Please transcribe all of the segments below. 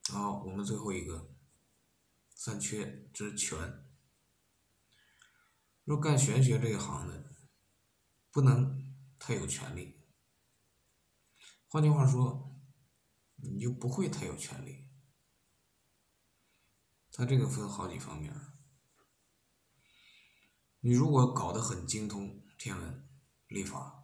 好，我们最后一个三缺之权。若干玄学这一行的，不能太有权利。换句话说，你就不会太有权利。它这个分好几方面。你如果搞得很精通天文、历法，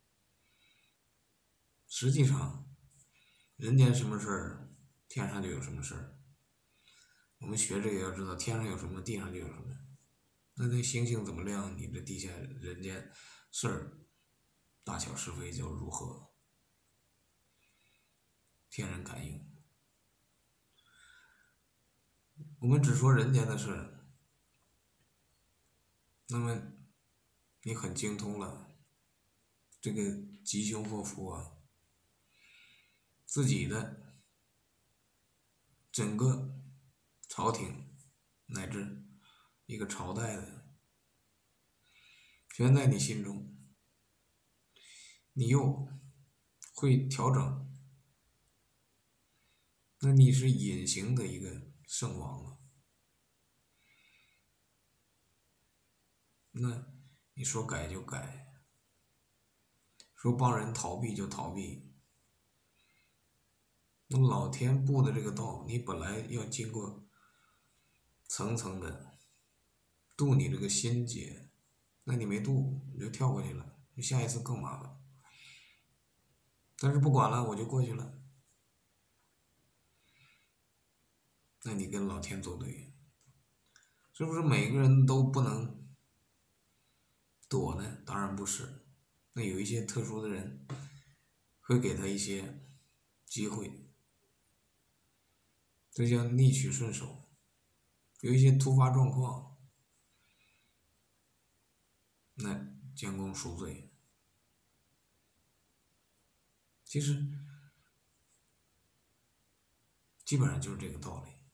实际上人间什么事儿，天上就有什么事儿。我们学这个要知道，天上有什么，地上就有什么。那星星怎么亮，你这地下人间事儿，大小是非就如何，天人感应。我们只说人间的事，那么你很精通了，这个吉凶祸福啊，自己的整个朝廷乃至一个朝代的，全在你心中，你又会调整，那你是隐形的一个圣王了。那你说改就改，说帮人逃避就逃避，那老天布的这个道，你本来要经过层层的渡你这个心结，那你没渡，你就跳过去了，你下一次更麻烦。但是不管了，我就过去了，那你跟老天作对，是不是每个人都不能躲呢？当然不是，那有一些特殊的人会给他一些机会，这叫逆取顺手。有一些突发状况，那将功赎罪。其实基本上就是这个道理。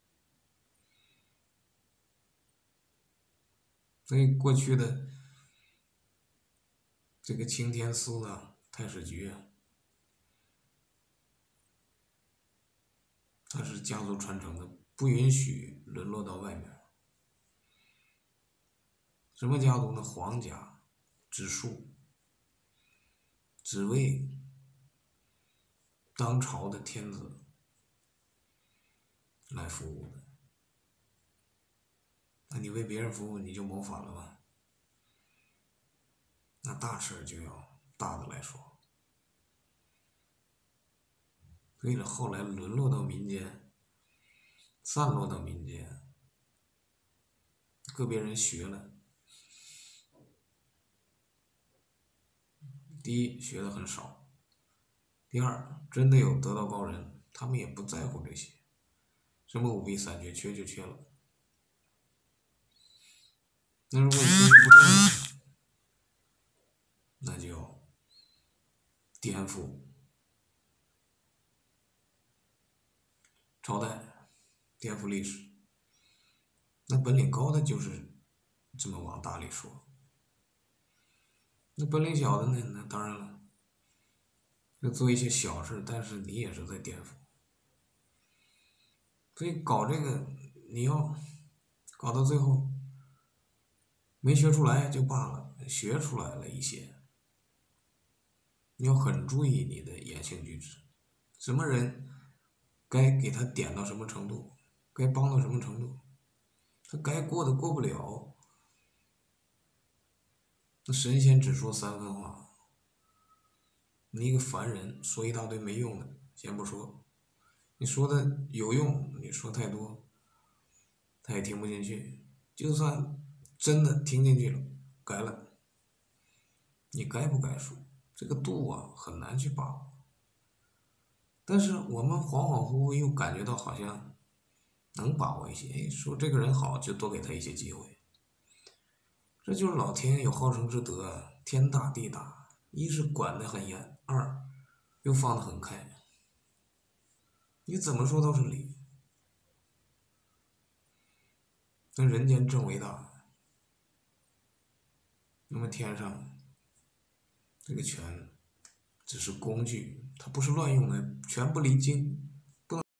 所以过去的这个青天寺啊、太史局啊，它是家族传承的，不允许沦落到外面。什么家族呢？皇家，直属，只为当朝的天子来服务的。那你为别人服务，你就谋反了吧？那大事就要大的来说。所以后来沦落到民间，散落到民间，个别人学了，第一学的很少，第二真的有得道高人，他们也不在乎这些，什么五弊三缺，缺就缺了。那如果你心不正，那就要颠覆朝代，颠覆历史。那本领高的就是这么往大里说，那本领小的呢？那当然了，就做一些小事，但是你也是在颠覆。所以搞这个，你要搞到最后没学出来就罢了，学出来了一些，你要很注意你的言行举止，什么人该给他点到什么程度，该帮到什么程度，他该过的过不了。那神仙只说三分话，你一个凡人说一大堆没用的，先不说，你说的有用，你说太多，他也听不进去。就算真的听进去了，改了，你该不该说？这个度啊，很难去把握。但是我们恍恍惚惚又感觉到好像能把握一些，哎，说这个人好，就多给他一些机会。这就是老天有好生之德，天大地大，一是管得很严，二又放得很开，你怎么说都是理。那人间正为大，那么天上这个权只是工具，它不是乱用的，权不离经。